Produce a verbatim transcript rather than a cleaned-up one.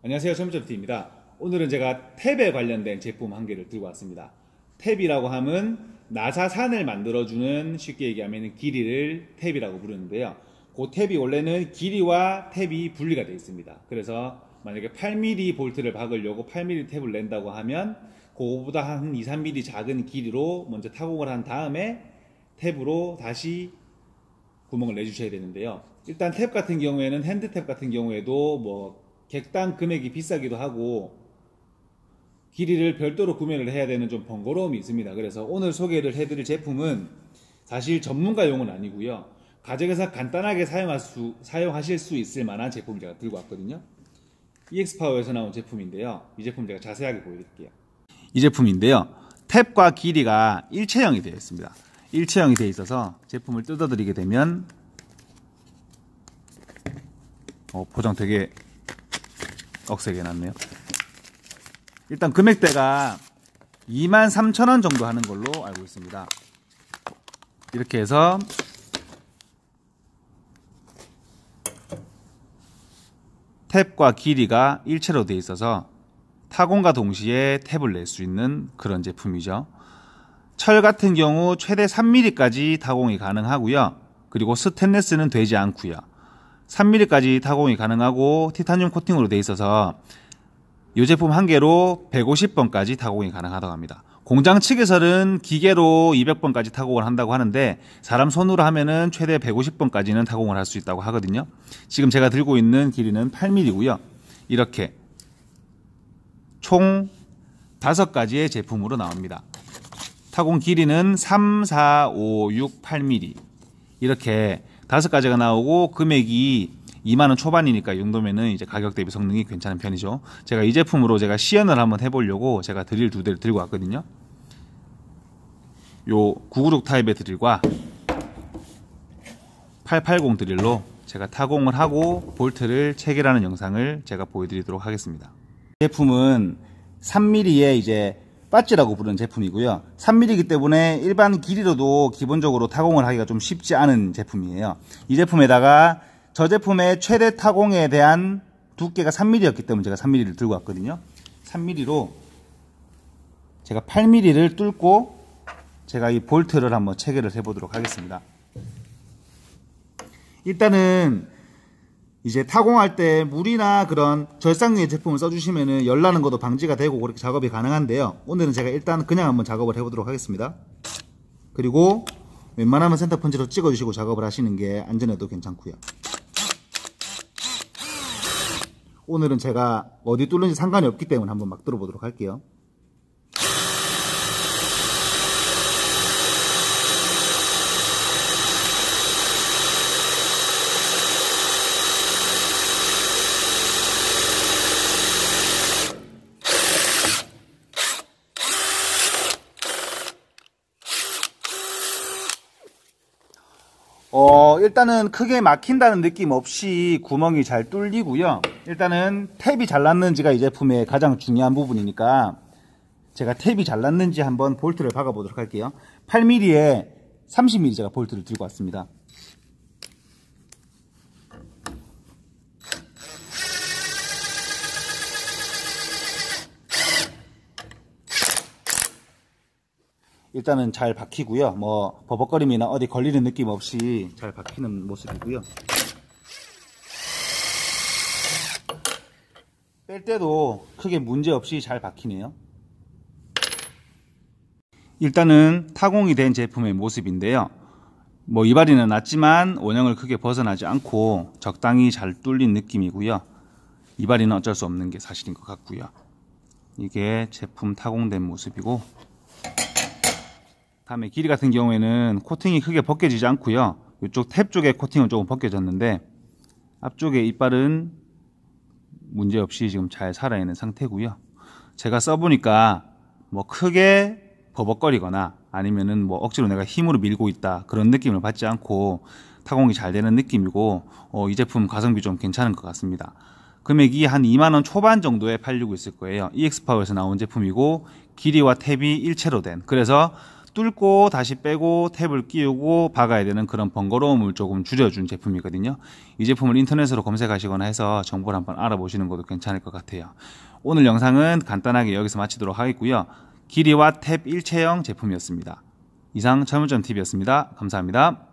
안녕하세요. 전문점티입니다. 오늘은 제가 탭에 관련된 제품 한 개를 들고 왔습니다. 탭이라고 하면 나사산을 만들어주는, 쉽게 얘기하면 길이를 탭이라고 부르는데요. 그 탭이 원래는 길이와 탭이 분리가 되어 있습니다. 그래서 만약에 팔 밀리미터 볼트를 박으려고 팔 밀리미터 탭을 낸다고 하면 그거보다 한 이, 삼 밀리미터 작은 길이로 먼저 타공을 한 다음에 탭으로 다시 구멍을 내주셔야 되는데요. 일단 탭 같은 경우에는, 핸드 탭 같은 경우에도 뭐 객당 금액이 비싸기도 하고 길이를 별도로 구매를 해야 되는 좀 번거로움이 있습니다. 그래서 오늘 소개를 해드릴 제품은 사실 전문가용은 아니고요, 가정에서 간단하게 사용할 수, 사용하실 수 있을 만한 제품을 제가 들고 왔거든요. 이엑스파워에서 나온 제품인데요. 이 제품 제가 자세하게 보여드릴게요. 이 제품인데요, 탭과 길이가 일체형이 되어 있습니다. 일체형이 되어 있어서 제품을 뜯어드리게 되면 어, 포장 되게 억세게 해놨네요. 일단 금액대가 이만 삼천 원 정도 하는 걸로 알고 있습니다. 이렇게 해서 탭과 길이가 일체로 되어 있어서 타공과 동시에 탭을 낼 수 있는 그런 제품이죠. 철 같은 경우 최대 삼 밀리미터까지 타공이 가능하고요. 그리고 스테인리스는 되지 않고요. 삼 밀리미터까지 타공이 가능하고 티타늄 코팅으로 되어 있어서 이 제품 한 개로 백오십 번까지 타공이 가능하다고 합니다. 공장 측에서는 기계로 이백 번까지 타공을 한다고 하는데 사람 손으로 하면은 최대 백오십 번까지는 타공을 할 수 있다고 하거든요. 지금 제가 들고 있는 길이는 팔 밀리미터고요. 이렇게 총 다섯 가지의 제품으로 나옵니다. 타공 길이는 삼, 사, 오, 육, 팔 밀리미터 이렇게 다섯 가지가 나오고 금액이 이만 원 초반이니까 이 정도면은 이제 가격 대비 성능이 괜찮은 편이죠. 제가 이 제품으로 제가 시연을 한번 해보려고 제가 드릴 두 대를 들고 왔거든요. 요 구구육 타입의 드릴과 팔백팔십 드릴로 제가 타공을 하고 볼트를 체결하는 영상을 제가 보여드리도록 하겠습니다. 이 제품은 삼 밀리미터의 이제 빠찌라고 부르는 제품이고요. 삼 밀리미터이기 때문에 일반 길이로도 기본적으로 타공을 하기가 좀 쉽지 않은 제품이에요. 이 제품에다가 저 제품의 최대 타공에 대한 두께가 삼 밀리미터였기 때문에 제가 삼 밀리미터를 들고 왔거든요. 삼 밀리미터로 제가 팔 밀리미터를 뚫고 제가 이 볼트를 한번 체결을 해보도록 하겠습니다. 일단은 이제 타공할 때 물이나 그런 절삭류의 제품을 써주시면은 열나는 것도 방지가 되고 그렇게 작업이 가능한데요. 오늘은 제가 일단 그냥 한번 작업을 해보도록 하겠습니다. 그리고 웬만하면 센터 펀치로 찍어주시고 작업을 하시는 게 안전에도 괜찮고요. 오늘은 제가 어디 뚫는지 상관이 없기 때문에 한번 막 뚫어보도록 할게요. 어, 일단은 크게 막힌다는 느낌 없이 구멍이 잘 뚫리고요. 일단은 탭이 잘 났는지가 이 제품의 가장 중요한 부분이니까 제가 탭이 잘 났는지 한번 볼트를 박아 보도록 할게요. 팔 밀리미터에 삼십 밀리미터 제가 볼트를 들고 왔습니다. 일단은 잘 박히고요. 뭐 버벅거림이나 어디 걸리는 느낌 없이 잘 박히는 모습이고요. 뺄 때도 크게 문제 없이 잘 박히네요. 일단은 타공이 된 제품의 모습인데요. 뭐 이발이는 났지만 원형을 크게 벗어나지 않고 적당히 잘 뚫린 느낌이고요. 이발이는 어쩔 수 없는 게 사실인 것 같고요. 이게 제품 타공된 모습이고, 다음에 길이 같은 경우에는 코팅이 크게 벗겨지지 않고요. 이쪽 탭 쪽에 코팅은 조금 벗겨졌는데 앞쪽에 이빨은 문제없이 지금 잘 살아있는 상태고요. 제가 써보니까 뭐 크게 버벅거리거나 아니면은 뭐 억지로 내가 힘으로 밀고 있다 그런 느낌을 받지 않고 타공이 잘 되는 느낌이고, 어, 이 제품 가성비 좀 괜찮은 것 같습니다. 금액이 한 이만 원 초반 정도에 팔리고 있을 거예요. 이엑스파워에서 나온 제품이고 길이와 탭이 일체로 된, 그래서 뚫고 다시 빼고 탭을 끼우고 박아야 되는 그런 번거로움을 조금 줄여준 제품이거든요. 이 제품을 인터넷으로 검색하시거나 해서 정보를 한번 알아보시는 것도 괜찮을 것 같아요. 오늘 영상은 간단하게 여기서 마치도록 하겠고요. 길이와 탭 일체형 제품이었습니다. 이상 철물점티비였습니다. 감사합니다.